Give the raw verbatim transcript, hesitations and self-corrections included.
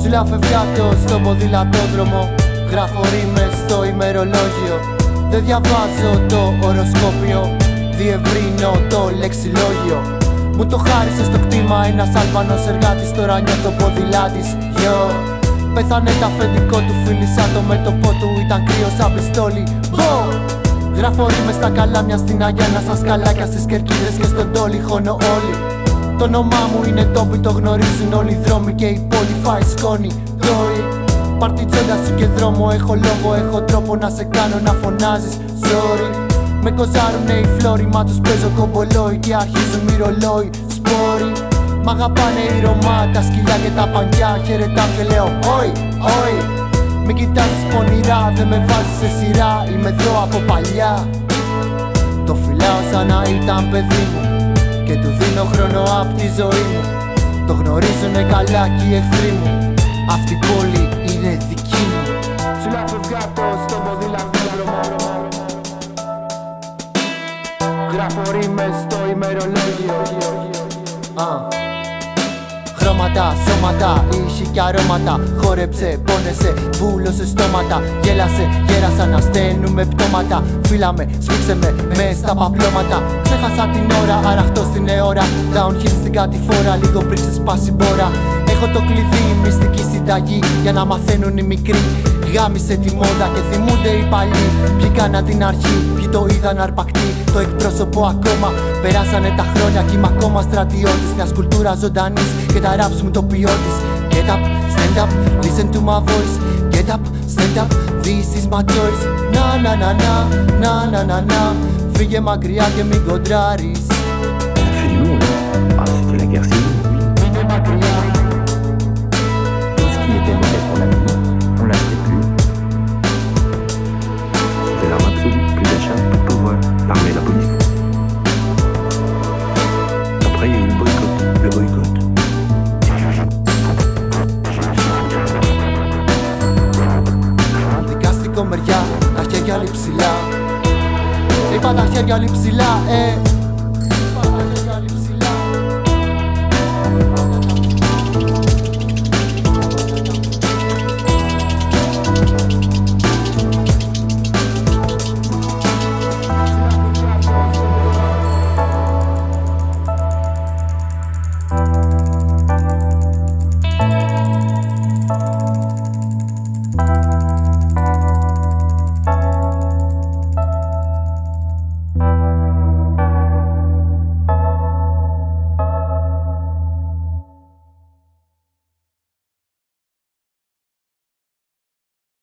Ψηλά φευγάτο στο ποδηλατόδρομο, γράφω ρήμες στο ημερολόγιο. Δεν διαβάζω το οροσκόπιο, διευρύνω το λεξιλόγιο. Μου το χάρισε στο κτήμα ένας Αλβανός εργάτης, τώρα νιώθω ποδηλάτης. Yo. Πέθανε τα αφεντικό του, φίλησα το μέτωπό του, ήταν κρύο σαν πιστόλι. Μπο! Γράφω ρήμες στα καλάμια, στην Αγιάννα, στα σκαλάκια, στις κερκίδες και στον τόλι χώνω όλοι. Το όνομά μου είναι Τόμπι, το γνωρίζουν όλοι οι δρόμοι και η πόλη φάει σκόνη. Τόι, πάρ' την τσόντα σου και δρόμο, έχω λόγο, έχω τρόπο να σε κάνω να φωνάζεις. Sorry, με κοζάρουνε οι φλόροι, μα τους παίζω κομπολόι και αρχίζουν μη ρολόι. Σπόροι, μ' αγαπάνε οι Ρωμά, τα σκυλιά και τα πανιά, χαιρετάω και λέω όι, όι. Μην κοιτάζεις πονηρά, δεν με βάζεις σε σειρά, είμαι εδώ από παλιά. Το φυλάω σαν να ήταν παιδί μου και του δίνω χρόνο απ' τη ζωή μου. Το γνωρίζουνε καλά κι οι εχθροί μου, αυτή η πόλη είναι δική μου. Ψηλά φευγάτο στο ποδηλατόδρομο, γράφω ρήμες στο ημερολόγιο. uh. Χρώματα, σώματα, ήχοι κι αρώματα. Χόρεψε, πόνεσε, βούλωσε στόματα. Γέλασε, γέρασαν να στέλνουμε πτώματα. Φύλαμε, σφίξε με, μες στα παπλώματα. Ξέχασα την ώρα, αραχτώ στην αιώρα. Downhill στην κατηφόρα, λίγο πριν ξεσπάσει μπόρα. Έχω το κλειδί, μυστική συνταγή για να μαθαίνουν οι μικροί. Γάμισε τη μόδα και θυμούνται οι παλιοί. Ποιοι κάναν την αρχή, ποιοι το είδαν αρπακτή. Το εκπρόσωπο ακόμα, περάσανε τα χρόνια κι είμαι ακόμα στρατιώτης μιας κουλτούρας ζωντανής και τα raps μου το ποιότης. Get up, stand up, listen to my voice. Get up, stand up, this is my choice. Να να να να, να να να να. Φύγε μακριά και μην κοντράρεις. C'est du monde. Ah, c'était la guerre civile. Μείνε μακριά. Tout ce qui était mauvais pour la vie, on l'achetait plus. C'était l'arme absolue, plus d'achat, plus de pouvoir, l'armée et la police. Après, il y a eu le boycott, le boycott. Δικαστικό μεριά, τα χέρια όλοι ψηλά. Είπα τα χέρια όλοι ψηλά, ε.